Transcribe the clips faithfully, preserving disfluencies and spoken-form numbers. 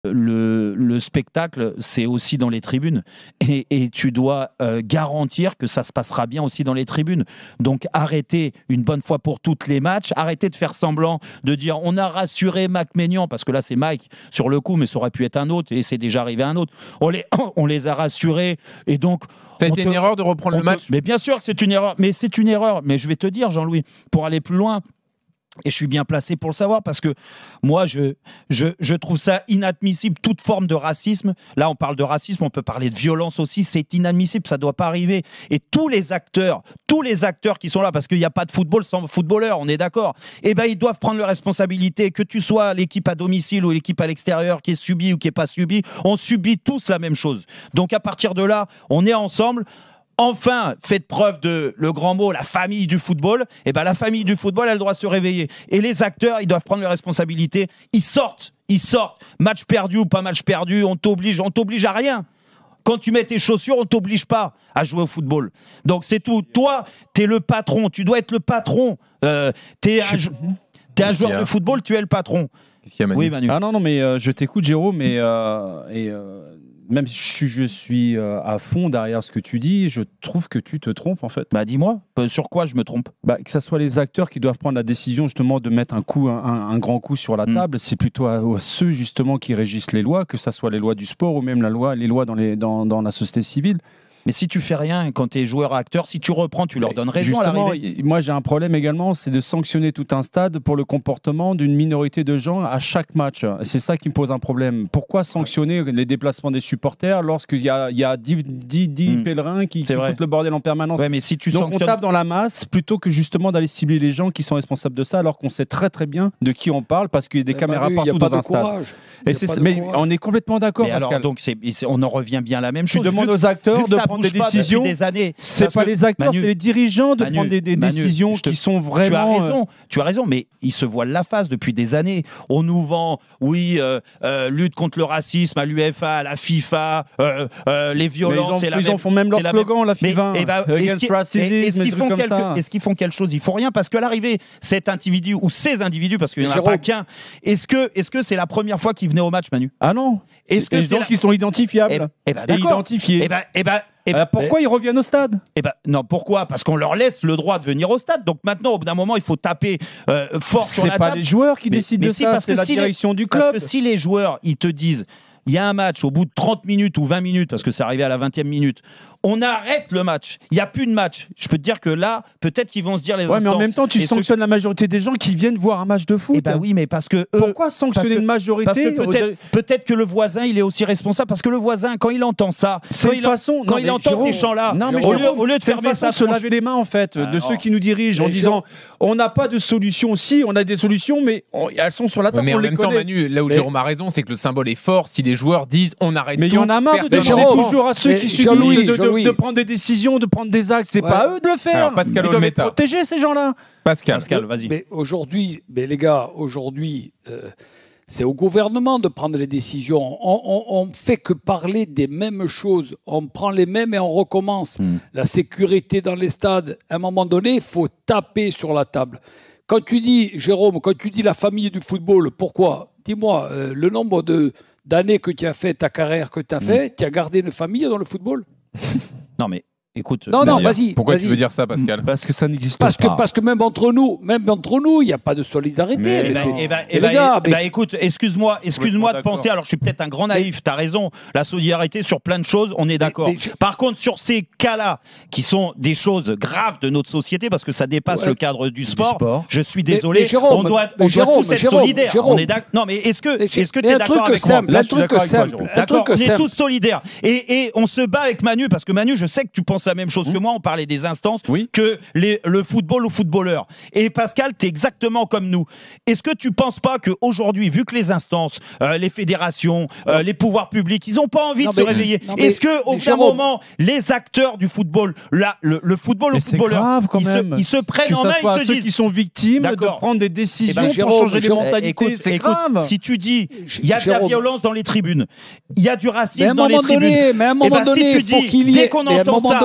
Le, le spectacle, c'est aussi dans les tribunes. Et, et tu dois euh, garantir que ça se passera bien aussi dans les tribunes. Donc arrêtez une bonne fois pour toutes les matchs. Arrêtez de faire semblant de dire on a rassuré Mac Maignan, parce que là c'est Mike sur le coup, mais ça aurait pu être un autre et c'est déjà arrivé un autre. On les, on les a rassurés et donc... Ça a été te, une erreur de reprendre le match te, Mais bien sûr que c'est une erreur. Mais c'est une erreur. Mais je vais te dire, Jean-Louis, pour aller plus loin... Et je suis bien placé pour le savoir parce que moi, je, je, je trouve ça inadmissible, toute forme de racisme. Là, on parle de racisme, on peut parler de violence aussi. C'est inadmissible, ça ne doit pas arriver. Et tous les acteurs, tous les acteurs qui sont là, parce qu'il n'y a pas de football sans footballeur, on est d'accord, eh ben, ils doivent prendre leurs responsabilités. Que tu sois l'équipe à domicile ou l'équipe à l'extérieur qui est subie ou qui n'est pas subie, on subit tous la même chose. Donc, à partir de là, on est ensemble. Enfin, faites preuve de le grand mot, la famille du football. Et ben la famille du football, elle doit se réveiller. Et les acteurs, ils doivent prendre leurs responsabilités. Ils sortent, ils sortent. Match perdu ou pas match perdu, on t'oblige, on t'oblige à rien. Quand tu mets tes chaussures, on t'oblige pas à jouer au football. Donc c'est tout. Toi, t'es le patron. Tu dois être le patron. Euh, t'es un, t'es un joueur de football, tu es le patron. Qu'est-ce qu'il y a, Manu ? Oui, Manu. Ah non, non, mais euh, je t'écoute, Jérôme, mais euh, et euh, même si je suis euh, à fond derrière ce que tu dis, je trouve que tu te trompes en fait. Bah dis-moi, sur quoi je me trompe ? Bah, que ce soit les acteurs qui doivent prendre la décision justement de mettre un coup, un, un grand coup sur la table, mmh. c'est plutôt à, à ceux justement qui régissent les lois, que ce soit les lois du sport ou même la loi, les lois dans, les, dans, dans la société civile. Mais si tu fais rien quand tu es joueur acteur, si tu reprends, tu leur donnes raison à l'arrivée. Moi, j'ai un problème également, c'est de sanctionner tout un stade pour le comportement d'une minorité de gens à chaque match. C'est ça qui me pose un problème. Pourquoi sanctionner les déplacements des supporters lorsqu'il y a, il y a dix, dix, dix mmh. pèlerins qui, qui foutent le bordel en permanence? Ouais, mais si tu Donc sanctionnes... on tape dans la masse plutôt que justement d'aller cibler les gens qui sont responsables de ça, alors qu'on sait très très bien de qui on parle parce qu'il y a des mais caméras bah, partout dans un stade. Et c'est, mais courage. On est complètement d'accord. Mais alors, donc c'est, on en revient bien à la même chose. Tu demandes aux acteurs de prendre des décisions. Des années. C'est pas que, les acteurs, Manu, c'est les dirigeants de Manu, prendre des, des Manu, décisions te, qui sont vraiment. Tu as raison, euh... tu as raison, mais ils se voilent la face depuis des années. On nous vend, oui, euh, euh, lutte contre le racisme à l'U E F A, à la FIFA, euh, euh, les violences. Ils, ont, la ils même, en font même leur slogan, la, la FIFA. Mais, bah, against racism, est-ce qu'ils font, comme quelque, ça. est-ce qu'ils font quelque chose? Ils font rien parce qu'à l'arrivée, cet individu ou ces individus, parce qu'il n'y en a pas qu'un. Est-ce que, est-ce que c'est la première fois qu'ils venaient au match, Manu? Ah non. Est-ce que les gens qui sont identifiables et identifiés. Et ben, et ben. Et bah pourquoi mais... ils reviennent au stade? Eh ben non, pourquoi? Parce qu'on leur laisse le droit de venir au stade. Donc maintenant, au bout d'un moment, il faut taper euh, fort sur la table. C'est pas les joueurs qui mais, décident mais de si, ça, c'est la si direction les... du club. Parce que si les joueurs, ils te disent, il y a un match au bout de trente minutes ou vingt minutes, parce que c'est arrivé à la vingtième minute, on arrête le match. Il n'y a plus de match. Je peux te dire que là, peut-être qu'ils vont se dire les ouais, instances. Mais en même temps, tu sanctionnes ce... la majorité des gens qui viennent voir un match de foot. Eh ben oui, mais parce que eux, pourquoi sanctionner que, une majorité? Peut-être peut que le voisin, il est aussi responsable. Parce que le voisin, quand il entend ça, c'est quand une il, façon, quand non, il entend Jérôme, ces chants-là, non, mais au, Jérôme, lieu, au lieu de fermer ça, se laver les mains en fait de alors, ceux qui nous dirigent en disant on n'a pas de solution. Si, on a des solutions, mais elles sont sur la table. Mais en même temps, Manu, là où Jérôme a raison, c'est que le symbole est fort. Si les joueurs disent on arrête tout, mais il y en a marre de demander toujours à ceux qui subissent de prendre des décisions, de prendre des actes, c'est ouais. pas à eux de le faire. Alors, Pascal ils doivent être protégés, ces gens-là. Pascal, Pascal vas-y. Mais aujourd'hui, mais les gars, aujourd'hui, euh, c'est au gouvernement de prendre les décisions. On ne fait que parler des mêmes choses. On prend les mêmes et on recommence. Mm. La sécurité dans les stades, à un moment donné, il faut taper sur la table. Quand tu dis, Jérôme, quand tu dis la famille du football, pourquoi? Dis-moi, euh, le nombre de, d'années que tu as fait, ta carrière que tu as fait, mm. tu as gardé une famille dans le football? Non, mais... Écoute, non, non, vas-y. Pourquoi vas-y. tu veux dire ça, Pascal? Parce que ça n'existe parce pas. Que, parce que même entre nous, même entre nous, il n'y a pas de solidarité. Mais, mais, mais eh ben, eh ben, eh ben, bah, écoute, excuse-moi, excuse-moi de penser. Alors, je suis peut-être un grand naïf. T'as raison. La solidarité sur plein de choses, on est d'accord. Je... Par contre, sur ces cas-là, qui sont des choses graves de notre société, parce que ça dépasse ouais. le cadre du sport, du sport. Je suis désolé. Mais, mais Jérôme, on doit, on Jérôme, doit tous être Jérôme, solidaires. Jérôme. On est non, mais est-ce que, est-ce que tu es d'accord avec simple, moi? Un truc simple. D'accord. On est tous solidaires. Et on se bat avec Manu, parce que Manu, je sais que tu penses la même chose que moi. On parlait des instances. Oui. Que les, le football aux footballeurs. Et Pascal, tu es exactement comme nous. Est-ce que tu ne penses pas qu'aujourd'hui, vu que les instances, euh, les fédérations, euh, les pouvoirs publics, ils n'ont pas envie non, de mais, se réveiller, est-ce qu'au bout d'un moment, les acteurs du football, la, le, le football aux footballeurs, ils se, ils se prennent en main, ils se disent... ceux qui sont victimes de prendre des décisions eh ben, Jérôme, pour changer les mentalités, écoute, c'est écoute, grave. Si tu dis, il y a Jérôme. de la violence dans les tribunes, il y a du racisme dans les tribunes, donné, mais à un moment eh ben, donné, si tu dis, dès qu'on entend ça,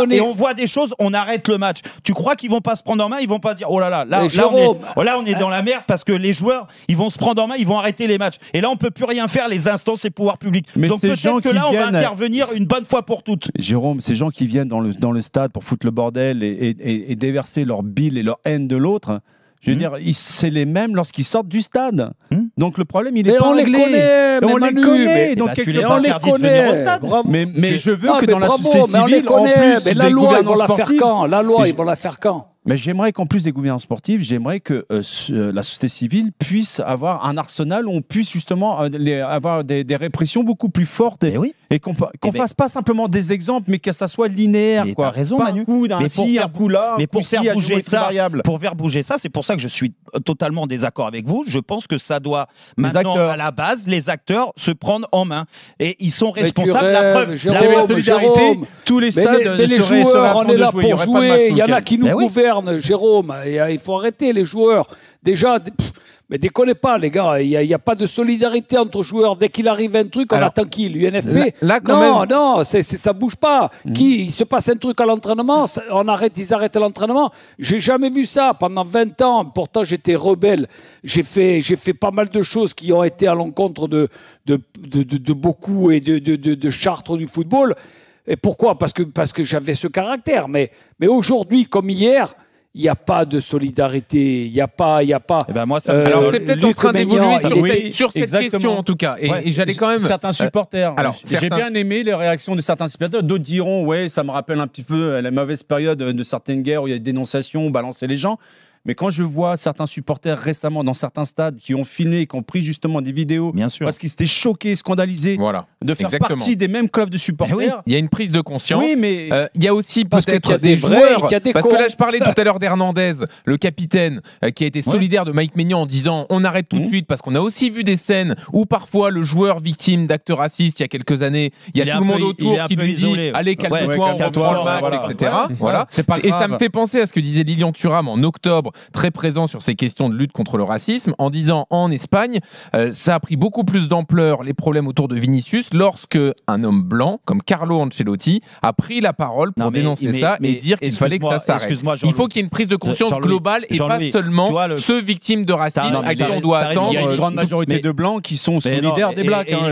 on est... et on voit des choses, on arrête le match. Tu crois qu'ils vont pas se prendre en main? Ils vont pas dire oh là là, là, là, Jérôme, on est, là on est dans la merde parce que les joueurs, ils vont se prendre en main, ils vont arrêter les matchs. Et là, on peut plus rien faire, les instances et pouvoirs publics. Mais Donc peut-être que là, on va intervenir une bonne fois pour toutes. Jérôme, ces gens qui viennent dans le, dans le stade pour foutre le bordel et, et, et, et déverser leur bile et leur haine de l'autre, je veux mmh. dire, c'est les mêmes lorsqu'ils sortent du stade. Mmh. Donc le problème, il est mais pas on réglé. Les connaît, on Manu, les connaît. Mais, donc bah, quelque les on les connaît. Au stade. Mais, mais je veux non, que mais dans bravo, la société civile, mais on les connaît. en plus mais la loi, ils vont la faire quand La loi, ils vont la faire quand Mais j'aimerais qu'en plus des gouvernements sportifs, j'aimerais que euh, euh, la société civile puisse avoir un arsenal où on puisse justement euh, les, avoir des, des répressions beaucoup plus fortes et, oui. et qu'on qu eh fasse ben... pas simplement des exemples, mais que ça soit linéaire. Mais quoi. T'as raison, pas Manu. Un coup d'un ci, un coup là, mais pour faire faire bouger ça, variable. pour faire bouger ça, c'est pour ça que je suis totalement en désaccord avec vous. Je pense que ça doit maintenant acteurs. à la base, les acteurs se prendre en main et ils sont responsables. Rêves, la preuve, Jérôme, c'est la solidarité. Jérôme. Tous les mais stades les, mais les seraient, joueurs, seraient on est là jouer. pour jouer. Il y en a qui nous ben oui. gouvernent, Jérôme. Et, il faut arrêter les joueurs. Déjà, pff, mais déconnez pas, les gars. Il n'y a, a pas de solidarité entre joueurs. Dès qu'il arrive un truc, on Alors, attend qui l'U N F P là, là, quand Non, même... non, c'est, c'est, ça bouge pas. Mmh. Qui, il se passe un truc à l'entraînement, ça, on arrête, ils arrêtent l'entraînement. J'ai jamais vu ça pendant vingt ans. Pourtant, j'étais rebelle. J'ai fait, j'ai fait pas mal de choses qui ont été à l'encontre de, de, de, de, de beaucoup et de, de, de, de chartres du football. Et pourquoi ? Parce que, parce que j'avais ce caractère. Mais, mais aujourd'hui, comme hier, il n'y a pas de solidarité. Il n'y a pas. Il y a pas eh ben moi, ça euh, alors, c'est peut-être Luc en train d'évoluer sur, était... sur cette exactement. question, en tout cas. Et, ouais. et j'allais quand même. Certains supporters. Euh, alors, j'ai certains... bien aimé les réactions de certains supporters. D'autres diront, ouais, ça me rappelle un petit peu la mauvaise période de certaines guerres où il y a des dénonciations, on balançait les gens. Mais quand je vois certains supporters récemment dans certains stades qui ont filmé, qui ont pris justement des vidéos, bien sûr, parce qu'ils étaient choqués, scandalisés, voilà. de faire Exactement. partie des mêmes clubs de supporters. Eh oui. Il y a une prise de conscience. Oui, mais euh, il y a aussi parce peut-être y a des des vrais, joueurs. y a des parce cons. que là, je parlais tout à l'heure d'Hernandez, le capitaine, euh, qui a été solidaire ouais. de Mike Maignan en disant on arrête tout mmh. de suite, parce qu'on a aussi vu des scènes où parfois le joueur victime d'actes racistes il y a quelques années, il y a il tout le monde peu, autour qui lui isolé. dit allez calme-toi, ouais, on reprend le match, voilà. et cetera. Ouais, voilà. C'est pas et grave. ça me fait penser à ce que disait Lilian Thuram en octobre, très présent sur ces questions de lutte contre le racisme, en disant en Espagne, euh, ça a pris beaucoup plus d'ampleur les problèmes autour de Vinicius lorsque un homme blanc comme Carlo Ancelotti a pris la parole pour non, mais, dénoncer mais, ça mais, et dire qu'il fallait que ça s'arrête. Il faut qu'il y ait une prise de conscience globale et pas seulement le... ceux victimes de racisme à qui on doit attendre. Il y a une grande majorité de blancs qui sont solidaires des blacks.